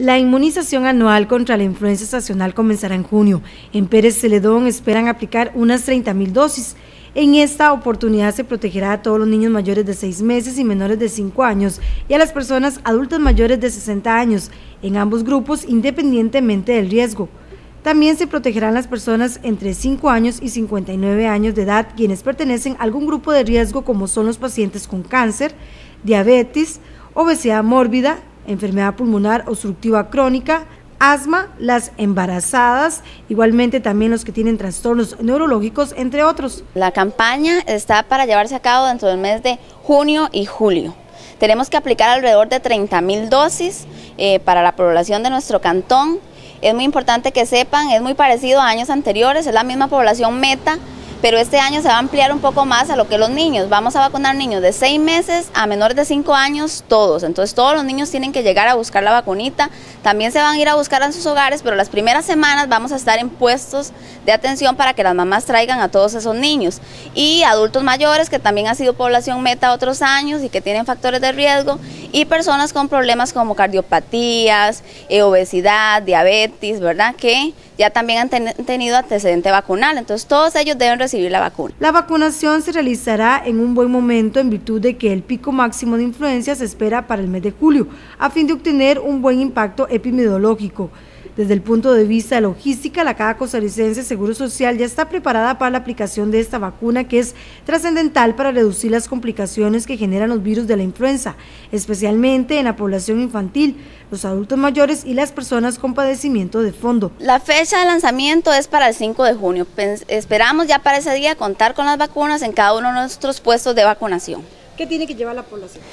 La inmunización anual contra la influenza estacional comenzará en junio. En Pérez Celedón esperan aplicar unas 30.000 dosis. En esta oportunidad se protegerá a todos los niños mayores de 6 meses y menores de 5 años y a las personas adultas mayores de 60 años, en ambos grupos independientemente del riesgo. También se protegerán las personas entre 5 años y 59 años de edad, quienes pertenecen a algún grupo de riesgo como son los pacientes con cáncer, diabetes, obesidad mórbida, enfermedad pulmonar obstructiva crónica, asma, las embarazadas, igualmente también los que tienen trastornos neurológicos, entre otros. La campaña está para llevarse a cabo dentro del mes de junio y julio. Tenemos que aplicar alrededor de 30.000 dosis para la población de nuestro cantón. Es muy importante que sepan, es muy parecido a años anteriores, es la misma población meta, pero este año se va a ampliar un poco más a lo que los niños. Vamos a vacunar niños de 6 meses a menores de 5 años, todos. Entonces todos los niños tienen que llegar a buscar la vacunita. También se van a ir a buscar en sus hogares, pero las primeras semanas vamos a estar en puestos de atención para que las mamás traigan a todos esos niños. Y adultos mayores, que también ha sido población meta otros años y que tienen factores de riesgo, y personas con problemas como cardiopatías, obesidad, diabetes, ¿verdad?, que ya también han tenido antecedente vacunal. Entonces todos ellos deben recibir la vacuna. La vacunación se realizará en un buen momento en virtud de que el pico máximo de influenza se espera para el mes de julio, a fin de obtener un buen impacto epidemiológico. Desde el punto de vista de logística, la Caja Costarricense de Seguro Social ya está preparada para la aplicación de esta vacuna, que es trascendental para reducir las complicaciones que generan los virus de la influenza, especialmente en la población infantil, los adultos mayores y las personas con padecimiento de fondo. La fecha de lanzamiento es para el 5 de junio. Esperamos ya para ese día contar con las vacunas en cada uno de nuestros puestos de vacunación. ¿Qué tiene que llevar la población?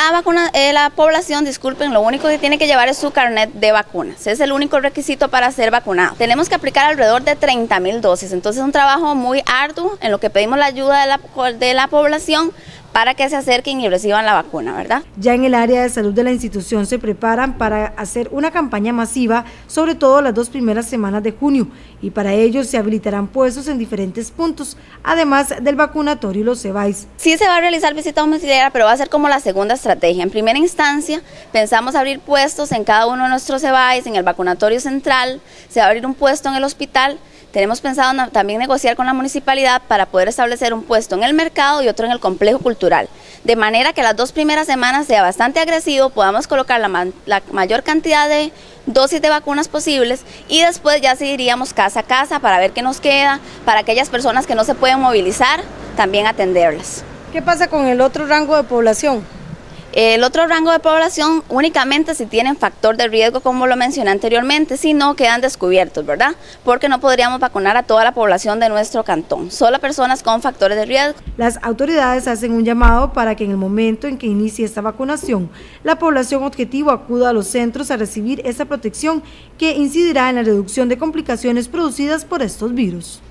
La población, disculpen, lo único que tiene que llevar es su carnet de vacunas. Es el único requisito para ser vacunado. Tenemos que aplicar alrededor de 30.000 dosis, entonces es un trabajo muy arduo en lo que pedimos la ayuda de la población para que se acerquen y reciban la vacuna, ¿verdad? Ya en el área de salud de la institución se preparan para hacer una campaña masiva, sobre todo las 2 primeras semanas de junio, y para ello se habilitarán puestos en diferentes puntos, además del vacunatorio y los CEBAIS. Sí se va a realizar visita domiciliaria, pero va a ser como la segunda estrategia. En primera instancia, pensamos abrir puestos en cada uno de nuestros CEBAIS, en el vacunatorio central, se va a abrir un puesto en el hospital. Tenemos pensado también negociar con la municipalidad para poder establecer un puesto en el mercado y otro en el complejo cultural, de manera que las 2 primeras semanas sea bastante agresivo, podamos colocar la mayor cantidad de dosis de vacunas posibles y después ya seguiríamos casa a casa para ver qué nos queda, para aquellas personas que no se pueden movilizar, también atenderlas. ¿Qué pasa con el otro rango de población? El otro rango de población únicamente si tienen factor de riesgo, como lo mencioné anteriormente, si no quedan descubiertos, ¿verdad? Porque no podríamos vacunar a toda la población de nuestro cantón, solo a personas con factores de riesgo. Las autoridades hacen un llamado para que en el momento en que inicie esta vacunación, la población objetivo acuda a los centros a recibir esa protección que incidirá en la reducción de complicaciones producidas por estos virus.